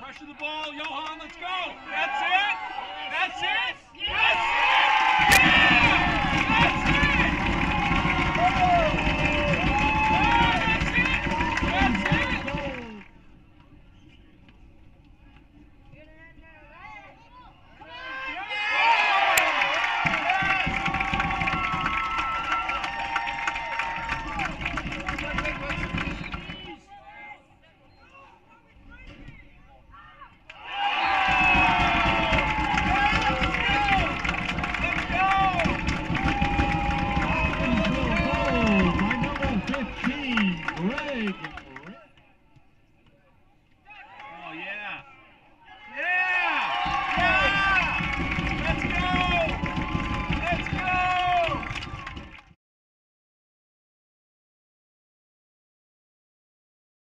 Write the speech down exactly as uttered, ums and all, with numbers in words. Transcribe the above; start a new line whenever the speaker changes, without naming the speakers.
Pressure the ball, Johan, let's go. That's it. That's it. Yes.